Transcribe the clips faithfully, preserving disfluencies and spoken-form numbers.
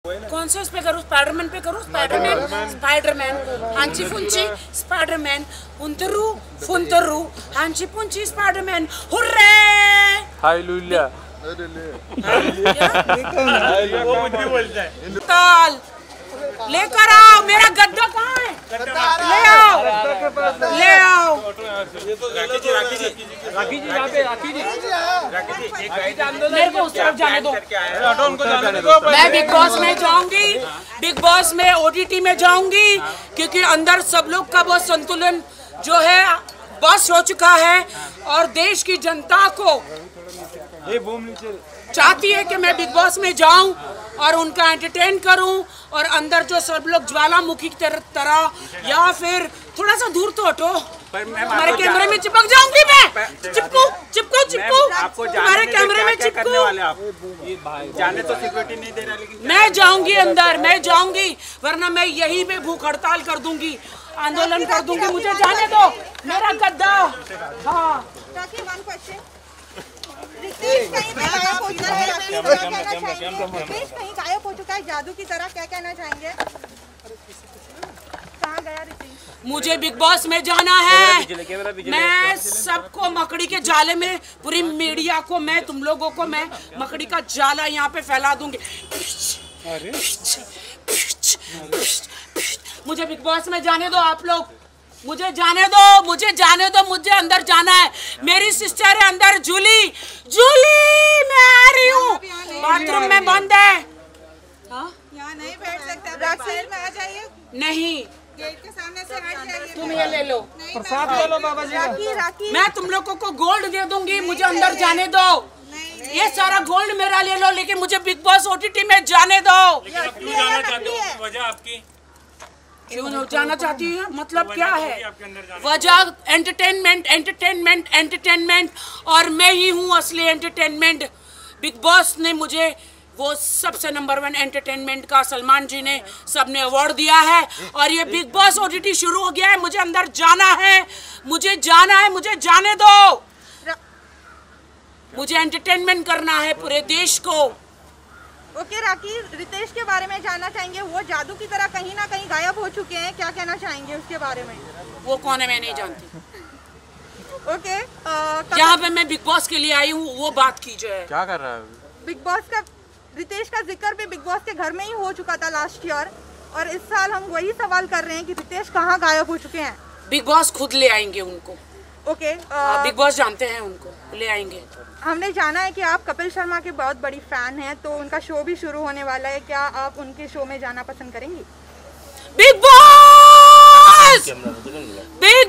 कौन से उस पे करूँ? स्पाइडरमैन पे करूँ? स्पाइडरमैन स्पाइडरमैन हांची फुंची स्पाइडरमैन उंतरू फुंतरू हांची फुंची स्पाइडरमैन हुर्रे हालेलुया। वो कुछ भी बोलता है। ताल लेकर आओ, मेरा गद्दा कहाँ है? ले आओ ले आओ। राखी जी राखी जी राखी जी यहाँ पे राखी जी राखी जी एक मेरे को उस तरफ जाने दो। उनको जाने दो। मैं बिग बॉस में जाऊंगी, बिग बॉस में ओटीटी में जाऊंगी, क्योंकि अंदर सब लोग का वो संतुलन जो है बस हो चुका है और देश की जनता को चाहती है कि मैं बिग बॉस में जाऊं और उनका एंटरटेन करूं और अंदर जो सब लोग ज्वालामुखी की तरह या फिर थोड़ा सा दूर तो हटो, हमारे कैमरे में चिपक जाऊंगी मैं। चिपकू चिपकू चिपकू हमारे कैमरे में चिपकू। जाने तो सिक्योरिटी नहीं दे रहा, लेकिन मैं जाऊंगी अंदर, मैं जाऊंगी, वरना मैं यहीं पे भूख हड़ताल कर दूंगी, आंदोलन कर दूंगी। मुझे जाने दो, मेरा गद्दा। हाँ रितेश कहीं पे गायब हो चुका है, क्या कहना चाहेंगे? रितेश कहीं गायब हो चुका है जादू की तरह, क्या कहना चाहेंगे? कहाँ गया रितेश? मुझे बिग बॉस में जाना है। मैं सबको मकड़ी के जाले में, पूरी मीडिया को, मैं तुम लोगों को मैं मकड़ी का जाला यहाँ पे फैला दूंगी। मुझे बिग बॉस में जाने दो आप लोग, मुझे जाने दो, मुझे जाने दो, मुझे अंदर जाना है। मेरी सिस्टर है अंदर, जूली जूली मैं आ रही हूँ। बाथरूम में बंद है। यहाँ नहीं बैठ सकते, बैक में आ जाइए। नहीं, गेट के सामने से हट जाइए। तुम ये ले लो, प्रसाद ले लो बाबा जी। राखी राखी मैं तुम लोगों को गोल्ड दे दूंगी, मुझे अंदर जाने दो। ये सारा गोल्ड मेरा ले लो, लेकिन मुझे बिग बॉस ओटीटी में जाने दो। क्यों जाना चाहते हो? वजह आपकी क्यों जाना चाहती है? मतलब क्या है वजह? एंटरटेनमेंट एंटरटेनमेंट एंटरटेनमेंट और मैं ही हूँ असली एंटरटेनमेंट। बिग बॉस ने मुझे वो सबसे नंबर वन एंटरटेनमेंट का, सलमान जी ने, सबने अवार्ड दिया है और ये बिग बॉस ओटीटी शुरू हो गया है। मुझे अंदर जाना है, मुझे जाना है, मुझे जाने दो। मुझे एंटरटेनमेंट करना है पूरे देश को। ओके राखी, रितेश के बारे में जानना चाहेंगे। वो जादू की तरह कहीं ना कहीं गायब हो चुके हैं, क्या कहना चाहेंगे उसके बारे में? वो कौन है मैं नहीं जानती। ओके, यहाँ पे मैं बिग बॉस के लिए आई हूँ, वो बात कीजिए। क्या कर रहा है? बिग बॉस का, रितेश का जिक्र भी बिग बॉस के घर में ही हो चुका था लास्ट ईयर, और इस साल हम वही सवाल कर रहे हैं कि रितेश कहाँ गायब हो चुके हैं। बिग बॉस खुद ले आएंगे उनको। ओके, बिग बॉस जानते हैं उनको, ले आएंगे। हमने जाना है कि आप कपिल शर्मा के बहुत बड़ी फैन हैं, तो उनका शो भी शुरू होने वाला है, क्या आप उनके शो में जाना पसंद करेंगी? बिग बॉस, बिग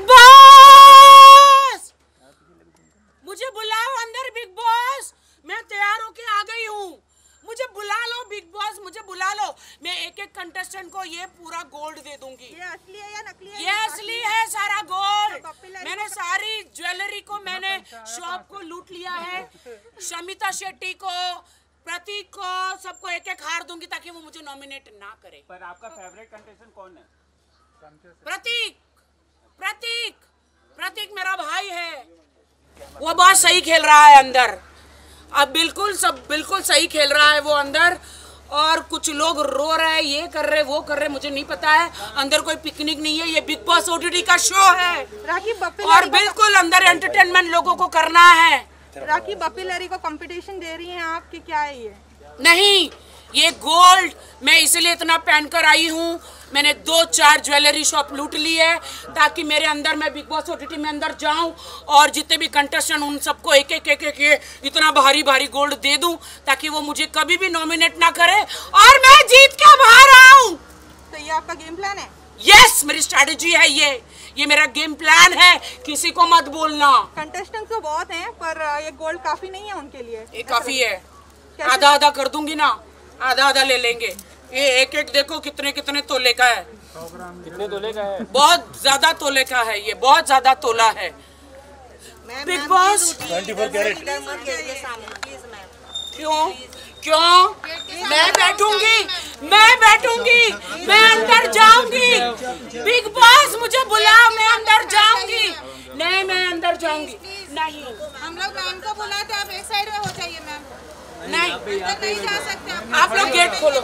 बॉस, मुझे बुलाओ अंदर। बिग बॉस, मैं तैयार होके आ गई हूँ, मुझे बुला लो। बिग बॉस मुझे बुला लो, मैं एक एक कंटेस्टेंट को ये पूरा गोल्ड दे दूंगी। ये असली है या नकली है? ये असली है सारा गोल्ड। मैंने सारी ज्वेलरी को, मैंने शॉप को लूट लिया है। शमिता शेट्टी को, प्रतीक को, सबको एक एक हार दूंगी ताकि वो मुझे नॉमिनेट ना करे। पर आपका फेवरेट कंटेस्टेंट कौन है? प्रतीक, प्रतीक, प्रतीक मेरा भाई है, वो बहुत सही खेल रहा है अंदर। अब बिल्कुल सब बिल्कुल सही खेल रहा है वो अंदर, और कुछ लोग रो रहे हैं, ये कर रहे, वो कर रहे, मुझे नहीं पता है। अंदर कोई पिकनिक नहीं है, ये बिग बॉस ओटीटी का शो है राखी और बिल्कुल अंदर एंटरटेनमेंट लोगों को करना है। राखी बपिलरी को कंपटीशन दे रही हैं आप कि क्या है ये? नहीं, ये गोल्ड मैं इसलिए इतना पहन कर आई हूँ। मैंने दो चार ज्वेलरी शॉप लूट ली है ताकि मेरे अंदर, मैं बिग बॉस ओटीटी में अंदर जाऊं और जितने भी कंटेस्टेंट उन सबको एक एक एक एक ये इतना भारी भारी गोल्ड दे दूं ताकि वो मुझे कभी भी नॉमिनेट ना करे और मैं जीत के बाहर आऊं। तो ये आपका गेम प्लान है? यस, मेरी स्ट्रैटेजी है ये ये मेरा गेम प्लान है, किसी को मत बोलना। कंटेस्टेंट तो बहुत हैं, पर ये गोल्ड काफी नहीं है उनके लिए। ये काफी है, आधा आधा कर दूंगी ना, आधा आधा ले लेंगे। ये एक एक देखो कितने कितने तोले का है। कितने तोले का है? बहुत ज्यादा तोले का है, ये बहुत ज्यादा तोला है। बिग बॉस चौबीस कैरेट। क्यों क्यों मैं बैठूंगी, मैं बैठूंगी, मैं अंदर जाऊंगी। बिग बॉस मुझे बुलाओ, मैं अंदर जाऊंगी। नहीं, मैं अंदर जाऊंगी। नहीं, हम लोग मैम को बुलाते, आप एक साइड में हो जाइए मैम। नहीं नहीं जा सकते आप लोग गेट खोलो।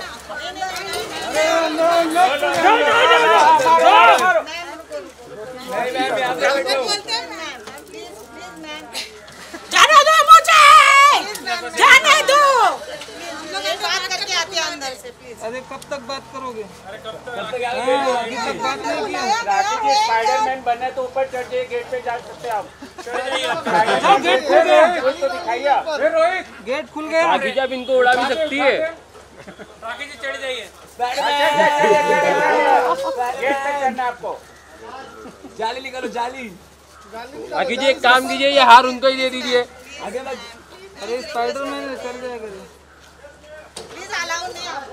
जाने दो मुझे, जाने दो। बात करके आते हैं अंदर से प्लीज। अरे कब तक बात करोगे? अरे कब तक अभी तक बात नहीं की। राखी जी स्पाइडरमैन बने तो ऊपर चढ़ जाइए, गेट पे जा सकते हैं आप। गेट खुल गया, तो दिखाइए आप। रोहित गेट खुल गया। राखी जी अब इनको उड़ा भी सकती है। राखी जी चढ़ जाइए, गेट पे चढ़ना आपको। जाली निकालो, जाली। राखी जी एक काम कीजिए, ये हार उनको ही दे दीजिए। अरे स्पाइडरमैन चल जाएगा। प्लीज अलाउ नहीं आप।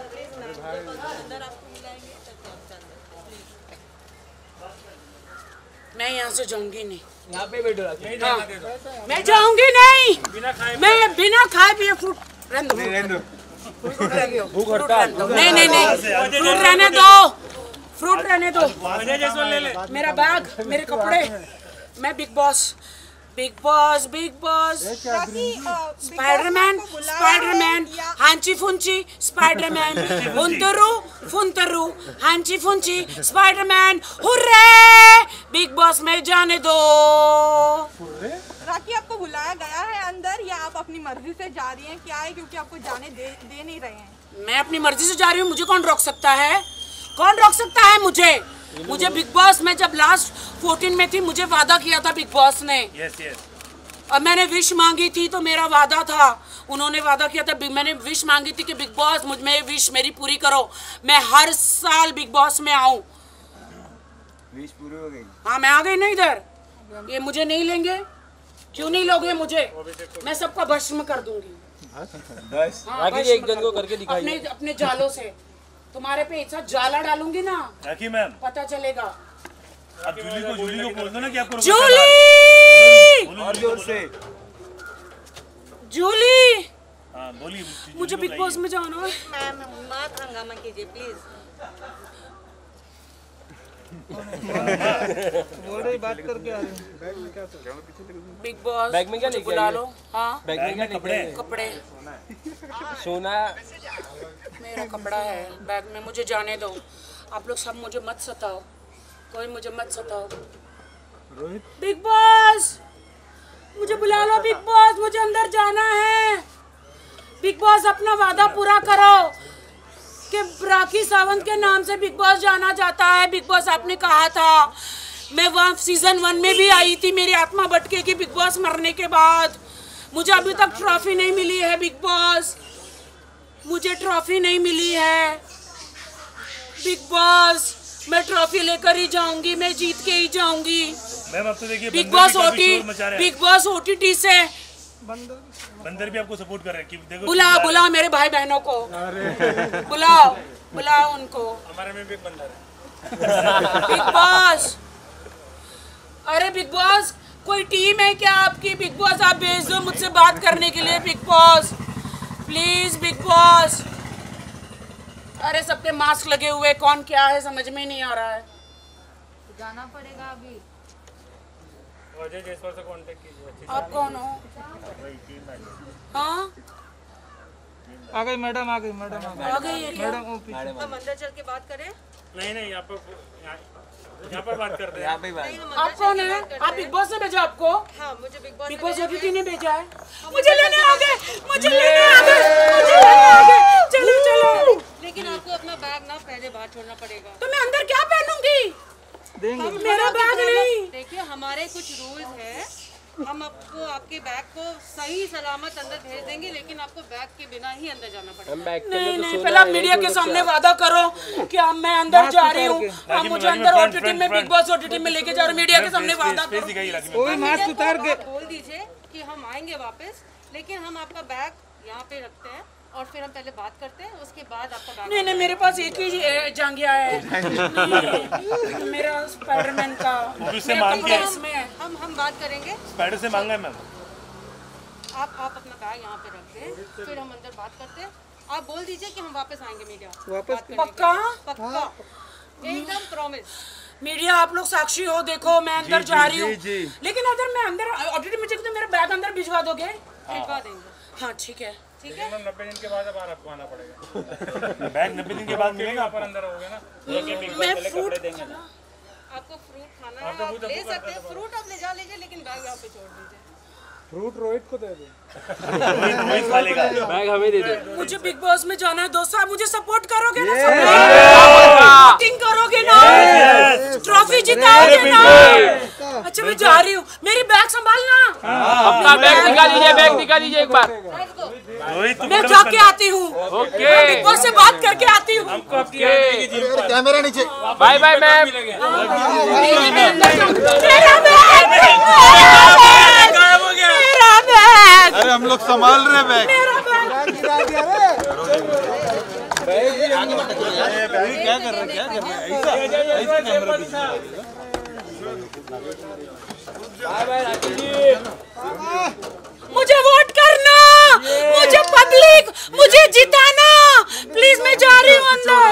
मैं यहाँ से जाऊंगी नहीं। यहाँ पे बैठो। हाँ, मैं जाऊंगी नहीं। मैं बिना खाए पिए फ्रूट रहने दो। भूख हड़ताल। नहीं नहीं नहीं, फ्रूट रहने दो, फ्रूट रहने दो। मेरा बैग, मेरे कपड़े। मैं Bigg Boss, Bigg Boss, Bigg Boss. Spiderman, Spiderman, हांची फुंची, स्पाइडरमैन, फुंतरू, फुंतरू, हांची फुंची, स्पाइडरमैन, हुर्रे! बिग बॉस में जाने दो। राखी आपको बुलाया गया है अंदर या आप अपनी मर्जी से जा रही हैं? क्या है क्योंकि आपको जाने दे दे नहीं रहे हैं? मैं अपनी मर्जी से जा रही हूँ, मुझे कौन रोक सकता है? कौन रोक सकता है मुझे? मुझे बिग बॉस में जब लास्ट फोर्टीन में थी, मुझे वादा किया था बिग बॉस ने। Yes yes. और मैंने विश मांगी थी तो मेरा वादा था, उन्होंने वादा किया था, मैंने विश मांगी थी कि बिग बॉस मुझ में विश मेरी पूरी करो, मैं हर साल बिग बॉस में आऊं। विश पूरी हो गई। हाँ मैं आ गई ना इधर। ये मुझे नहीं लेंगे, क्यों नहीं लोगे मुझे? मैं सबका भस्म कर दूंगी। हाँ, राखी जी एक जन को करके दिखाइए अपने अपने जालों से। तुम्हारे पे ऐसा जाला डालूंगी ना, राखी मैम, पता चलेगा। आप जूली को जूली को बोल दो ना कि आपको जूली, और जोर से जूली, हाँ बोलिए। मुझे बिग बॉस में जाना है। मैम मत हंगामा कीजिए प्लीज। बोल रही बात करके आ रही। बिग बॉस बैग में क्या मुझे लेके बुला आई लो। हाँ बैग में क्या कपड़े कपड़े, सोना मेरा कपड़ा है बैग में, मुझे जाने दो। आप लोग सब मुझे मत सताओ, कोई मुझे मत सताओ। बिग बॉस मुझे बुला लो, बिग बॉस मुझे अंदर जाना है। बिग बॉस अपना वादा पूरा करो कि राखी सावंत के नाम से बिग बॉस जाना जाता है। बिग बॉस आपने कहा था, मैं वहाँ सीजन वन में भी आई थी, मेरी आत्मा भटके की बिग बॉस मरने के बाद। मुझे अभी तक ट्रॉफी नहीं मिली है बिग बॉस, मुझे ट्रॉफी नहीं मिली है बिग बॉस। मैं ट्रॉफी लेकर ही जाऊंगी, मैं जीत के ही जाऊंगी। मैम अब तो देखिए Bigg Boss OTT, Bigg Boss OTT से बंदर भी आपको सपोर्ट कर रहे हैं कि देखो। बुलाओ बुलाओ मेरे भाई बहनों को, बुलाओ बुलाओ उनको। हमारे में भी एक बंदर है। बिग बॉस, अरे बिग बॉस कोई टीम है क्या आपकी? बिग बॉस आप भेज दो मुझसे बात करने के लिए। Bigg Boss please, Bigg Boss. अरे सबके मास्क लगे हुए, कौन क्या है समझ में नहीं आ रहा है। जाना पड़ेगा अभी। अजय जयसवाल से कांटेक्ट कीजिए। आप कौन हो? हाँ आ गई मैडम, आ गई मैडम, आ आ गई है क्या? मैडम वो पीछे। हम अंदर चल के बात करें? नहीं नहीं यहाँ पर यहाँ पर बात करते हैं। यहाँ पे बात। आप कौन है? आप बिग बॉस ने भेजा आपको? हाँ मुझे Bigg Boss Bigg Boss OTT ने भेजा है। मुझे लेने आ गए, मुझे लेने आ गए, मुझे लेने आ गए। चलो चलो। लेकिन आपको अपना बैग ना पहले बाहर छोड़ना पड़ेगा। तो मैं अंदर क्या पहनूंगी? देंगे। मेरा बैग नहीं। देखिए हमारे कुछ रूल्स हैं, हम आपको आपके बैग को सही सलामत अंदर भेज देंगे, लेकिन आपको बैग के बिना ही अंदर जाना पड़ेगा। नहीं नहीं, पहले आप मीडिया के सामने वादा करो कि अब मैं अंदर जा रही हूँ, आप मुझे अंदर ओटीटी में, बिग बॉस ओटीटी में लेके जा रहे हो। मीडिया के सामने वादा करो। कोई मास्क उतार के बोल दीजिए कि हम आएंगे वापस, लेकिन हम आपका बैग यहाँ पे रखते हैं और फिर हम पहले बात करते हैं, उसके बाद आपका बैग। नहीं नहीं, मेरे पास एक ही जांघिया है मेरा स्पाइडरमैन का। उससे मांग के इसमें है। हम हम बात करेंगे। स्पाइडर से मांगा है मैम। आप आप अपना बैग यहाँ पे रख दें, फिर हम अंदर बात करते हैं। आप बोल दीजिए कि हम वापस आएंगे मीडिया। वापस पक्का? पक्का एकदम प्रॉमिस। मीडिया आप लोग साक्षी हो, देखो मैं अंदर जा रही हूँ, लेकिन अगर मैं अंदर ओटीटी में चली तो मेरा बैग अंदर भिजवा दोगे? भिजवा देंगे। हाँ ठीक है। ठीक है। नब्बे दिन के बाद अब आपको आना पड़ेगा। बैग नब्बे दिन के बाद मिलेगा पर अंदर हो गया ना। मैं फ्रूट देंगे ना। आपको फ्रूट खाना है, आप ले सकते हैं, फ्रूट आप ले जा लीजिए, लेकिन बैग यहाँ पे छोड़ दीजिए। फ्रूट रोहित को दे दो। बैग हमें दे दे। मुझे बिग बॉस में जाना है दोस्तों, आप मुझे सपोर्ट करोगे ना? वोटिंग करोगे ना? ट्रॉफी जिताओगे ना? अच्छा मैं जा रही हूँ, मेरी बैग संभालना। अपना बैग दिखा दीजिए, बैग दिखा दीजिए एक बार। मैं जाके आती हूँ, बिग बॉस से बात करके आती हूँ। कैमरा नीचे। Bye bye ma'am. अरे हम लोग संभाल रहे बैग। क्या कर रहे क्या कर रहे ऐसा ऐसा कैमरा पीछे। मुझे वोट करना, मुझे पब्लिक, मुझे जिताना, प्लीज मैं जा रही हूँ अंदर।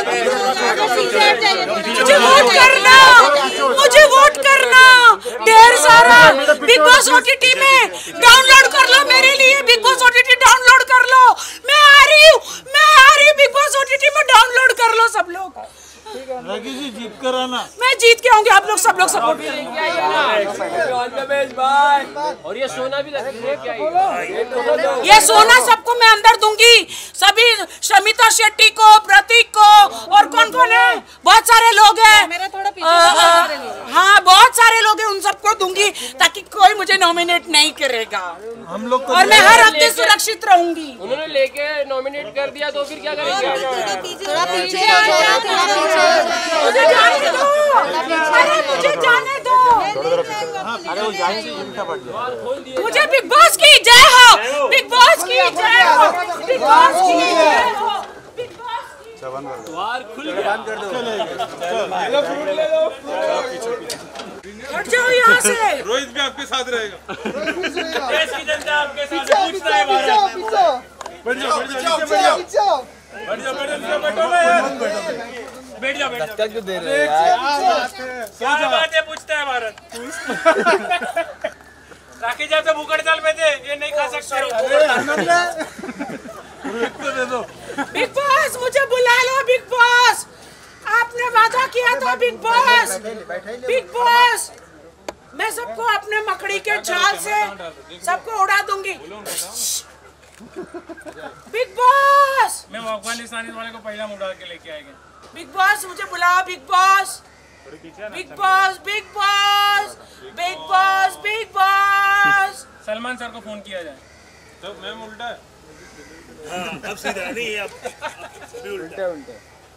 मुझे वोट करना, मुझे वोट करना, ढेर सारा बिग बॉस ओटीटी में डाउनलोड कर लो मेरे लिए, बिग बॉस ओटीटी डाउनलोड कर लो। मैं आ रही हूँ, मैं आ रही हूँ, बिग बॉस ओटीटी में डाउनलोड कर लो सब लोग। राखी जी जीत कर आना। मैं जीत के आऊंगी, आप लोग सब लोग सपोर्ट करेंगे। और ये सोना भी रखिए क्या? ये सोना सबको मैं अंदर दूंगी, सभी शमिता शेट्टी को, प्रतीक को, और कौन कौन है, बहुत सारे लोग हैं। मेरा थोड़ा पीछे आ, आ, हाँ बहुत सारे लोग हैं, उन सबको दूंगी ताकि कोई मुझे नॉमिनेट नहीं करेगा। हम लोग और मैं हर हफ्ते सुरक्षित रहूंगी। उन्होंने लेके नॉमिनेट कर दिया तो फिर क्या करेंगे? थोड़ा पीछे आ जाओ, थोड़ा पीछे आ जाओ। मुझे जाने दो, अरे मुझे जाने दो। मुझे बिग बॉस की जय हो, बिग बॉस की जय हो, बिग बॉस की जय हो, बिग बॉस की। द्वार खुल गया। हट जाओ यहाँ से। रोहित भी आपके साथ रहेगा। देश की जनता आपके साथ पूछता है भारत। बैठ जाओ बैठ जाओ बैठ जाओ बैठ जाओ बैठ जाओ बैठो ना यार। बैठ जाओ बैठ जाओ। क्यों दे रहे हैं यार? क्या बात है पूछता है भारत। राखी जी तो भूखड़ चाल में थे, ये नहीं खा सकते। रोहित को दे दो। बिग बॉस मुझे बुला लो, बिग बॉस आपने वादा किया था, बिग बॉस, बिग बॉस मैं सबको अपने मकड़ी के जाल से सबको उड़ा दूंगी। बिग बॉस मैं अफगानिस्तानी वाले को पहला मुड़ा के लेके आएंगे। बिग बॉस मुझे बुलाओ, Bigg Boss, Bigg Boss, Bigg Boss, Bigg Boss, Bigg Boss. Salman sir को फोन किया जाए। तो मैम उल्टा है। अब सीधा नहीं, अब उल्टा उल्टा।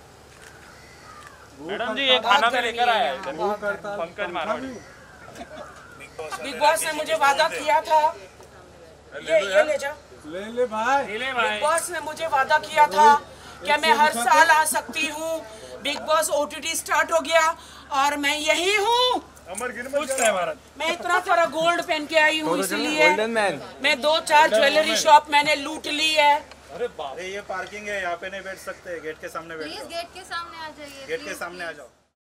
मैडम जी ये खाना तो लेकर आया है पंकज मारवाड़ी। बिग बॉस ने मुझे वादा किया था, ये ये ले जा, ले ले भाई ले भाई। बिग बॉस ने मुझे वादा किया था कि मैं हर साल आ सकती हूँ। बिग बॉस ओटीटी स्टार्ट हो गया और मैं यही हूँ। पूछता है भारत। मैं इतना सारा गोल्ड पहन के आई हूँ, इसलिए मैं दो चार ज्वेलरी शॉप मैंने लूट ली है। अरे ये पार्किंग है, यहाँ पे नहीं बैठ सकते, गेट के सामने बैठ जाओ। गेट के सामने आ जाइए, गेट के सामने आ जाओ।